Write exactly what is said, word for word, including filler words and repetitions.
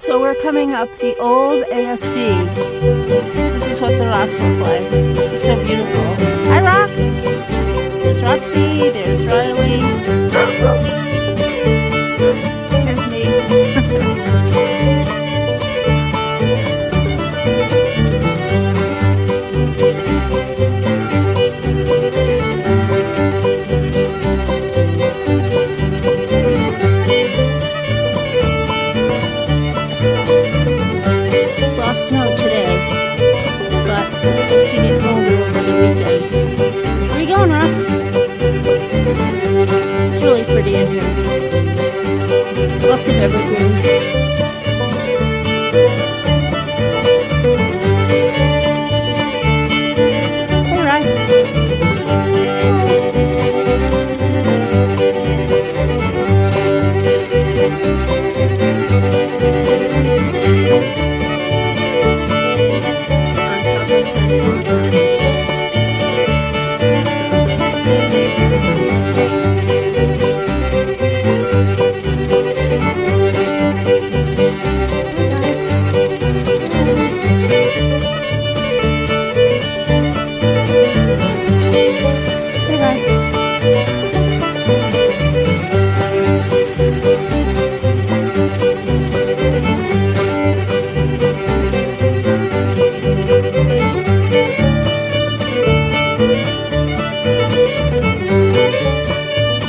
So we're coming up the old A S B. This is what the rocks look like. It's so beautiful. Hi, Rocks! There's Roxy, there's Riley. Here's me. Soft snow today, but it's supposed to get colder over the weekend. Where are you going, Rox? It's really pretty in here. Lots of evergreens.